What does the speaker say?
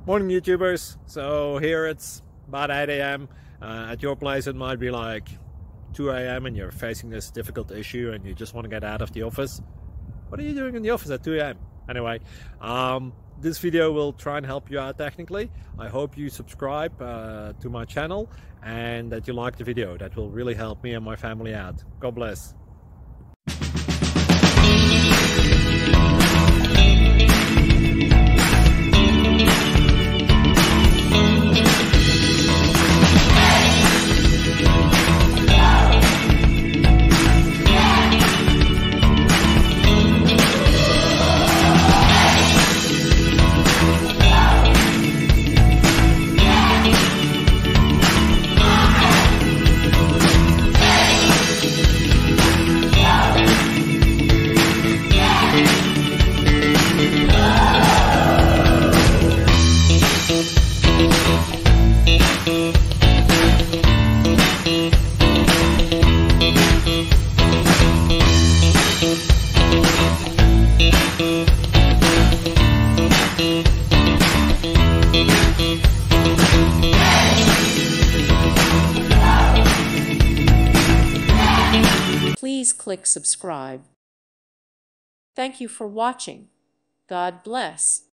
Morning YouTubers. So here it's about 8 a.m. At your place it might be like 2 a.m. and you're facing this difficult issue and you just want to get out of the office. What are you doing in the office at 2 a.m.? Anyway, this video will try and help you out technically. I hope you subscribe to my channel and that you like the video. That will really help me and my family out. God bless. Please click subscribe. Thank you for watching. God bless.